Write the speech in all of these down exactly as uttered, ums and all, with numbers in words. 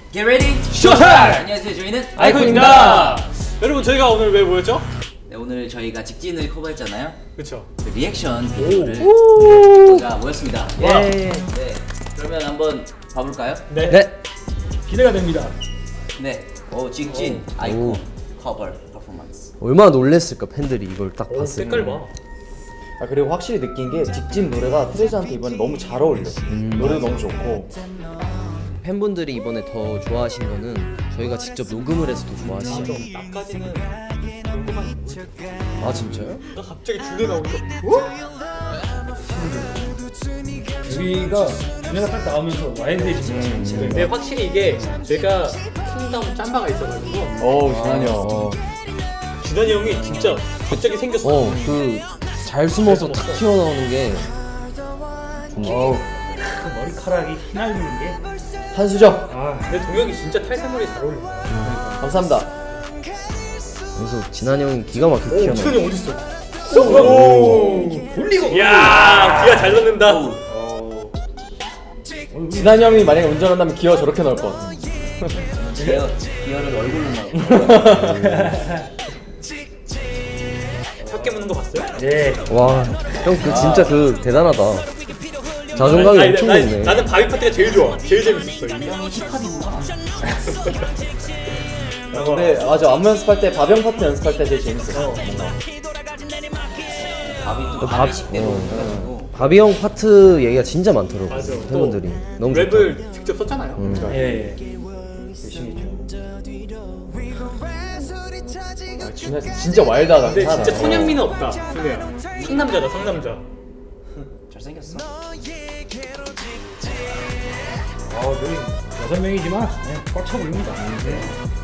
Get ready! 쇼타임! 안녕하세요, 저희는 아이콘입니다. 여러분 저희가 오늘 왜 모였죠? 네, 오늘 저희가 직진을 커버했잖아요. 그쵸. 그 리액션 비디오를 저희가 모였습니다. 예. 네, 그러면 한번 봐볼까요? 네. 네. 기대가 됩니다. 네, 오, 직진 오. 아이콘 오. 커버 퍼포먼스. 얼마나 놀랬을까 팬들이 이걸 딱 오, 봤을 때. 색깔 봐. 아 그리고 확실히 느낀 게 직진 노래가 트레저한테 이번에 너무 잘 어울려. 음. 노래도 너무 좋고. 팬분들이 이번에 더 좋아하신 거는 저희가 직접 녹음을 해서 더 좋아하시죠. 나까지는 궁금한. 아 진짜요? 나 갑자기 줄리 나오니까. 우리가 준혜가 딱 나오면서 와일드해지는 거. 근데 확실히 이게 제가 킹덤 짬바가 있어가지고 어우 진환이 형. 어, 진환이 형이 진짜 갑자기 생겼어. 어, 그 잘 숨어서 탁 튀어나오는 게. 어우 그 머리카락이 휘날리는 게. 한수정. 아, 근데 동혁이 진짜 탈색머리 잘 어울린다. 감사합니다. 그래서 진한 형이 기가 막히게 오, 튀어나와. 진환이 어딨어? 오, 돌리고. 이야, 기가 잘 넣는다. 진환이 형이 만약에 운전한다면 기어 저렇게 넣을 것 같아. 기어, 기어를 얼굴로 넣어. 차 깨무는 거 봤어요? 네. 와, 형 그 진짜 그 대단하다. 자존감이 아니, 엄청 나- 높네. 나는 바위 파트가 제일 좋아. 제일 재밌었어. 이게. 형이 힙합이구나. 근데 맞아 안무 연습할 때 바병 파트 연습할 때 제일 재밌어. 밥이 또 밥- 밥이 십 대로 어. 해가지고. 바비 형 파트 얘기가 진짜 많더라고. 맞아. 팬분들이 너무 랩을 직접 썼잖아요. 음. 예. 열심히 했죠. 아, 준환 진짜 와일드하다. 근데 진짜 괜찮아. 소년미는 없다. 준혜야. 상남자다, 상남자. 잘생겼어. 아, 여기 여섯 명이지만 네, 꽉 차보입니다. 네.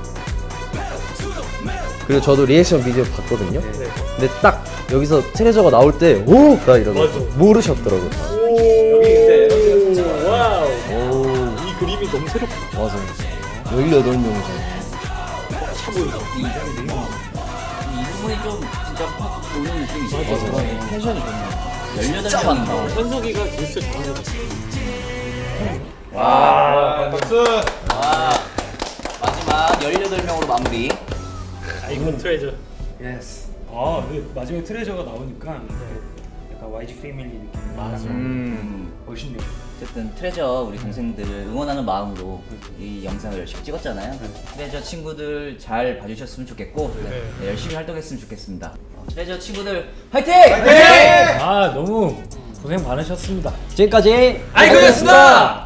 그리고 저도 리액션 비디오 봤거든요. 네. 근데 딱 여기서 트레저가 나올 때 오! 나 이러고 맞아. 모르셨더라고요. 여기 근데 와우. 오, 이 그림이 너무 새롭다. 맞아. 열여덟 명이죠. 차 보인다. 이, 이 부분이 좀 진짜 확 오는 느낌이죠. 맞아. 텐션이 좋네. 열여덟 명인가. 현석이가 진짜 잘하는 것 같아. 와, 박수. 와. 마지막 열여덟 명으로 마무리. 아이콘 트레저. 예스. 아, 그 마지막에 트레저가 나오니까 약간 와이지 패밀리 느낌. 맞아. 음. 멋있네요. 어쨌든 트레저 우리 동생들을 응원하는 마음으로 이 영상을 열심히 찍었잖아요. 트레저 친구들 잘 봐주셨으면 좋겠고 네, 네, 열심히 활동했으면 좋겠습니다. 어, 트레저 친구들 화이팅! 아, 너무 고생 많으셨습니다. 지금까지 아이콘이었습니다.